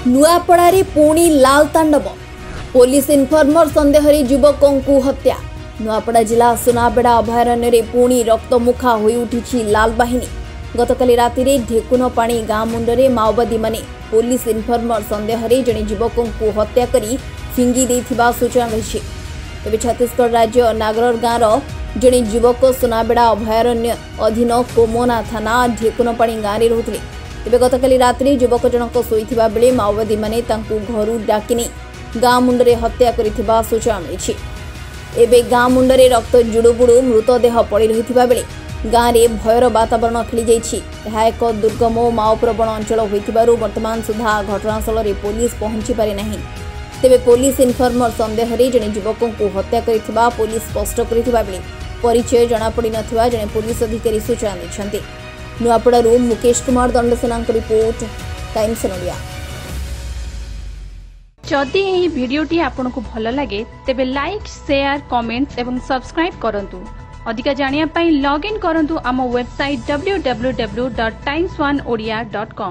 नुआपड़ारे पुणी लाल तांडव police informer संदेह युवकों को हत्या। नुआपड़ा जिला सुनाबेड़ा अभयारण्य पुणी रक्तमुखा हो उठी लाल बाहिनी। गतकाली राति ढेकुन पाणी गाँ मुंडरे माओवादी माने पुलिस इनफर्मर संदेह जड़े युवकों को हत्या करी फिंगी देथिबा सूचना रही। तेज छत्तीसगढ़ राज्य नागरर गाँव जड़े युवक सुनाबेड़ा अभयारण्य अधीन कोमोना थाना ढेकुन पाणी गाँव में रोते। तेज गतकाली राति युवक जनक शोइथिबा बेले माओवादी माने तांकु घरु डाकिने गाँ मुंडरे हत्या करिथिबा सूचना मिली। एबे गाँ मुंडरे रक्त जुड़ुबुड़ु मृतदेह पड़ी रहिथिबा बेले गाँव में भयर वातावरण खेली जाइछि। यह एक दुर्गम और माओप्रवण अंचल होइथिबारु वर्तमान सुधा घटनास्थल में पुलिस पहुंची पारि नाही। तेबे पुलिस इनफर्मर संदेह जड़े युवकों को हत्या करिथिबा पुलिस स्पष्ट करिथिबा बेले परिचय जଣା पड़ी नथिबा जड़े पुलिस अधिकारी सूचना दैछन्ते। नुआपड़ारू Mukesh Kumar Dandasena report, Times India. जदि यह वीडियोटी आपको भल लगे तेबे लाइक, शेयर, कमेंट एवं सब्सक्राइब करंतु। अधिक जानिया पाई लॉग इन करंतु आम वेबसाइट www.times1odia.com।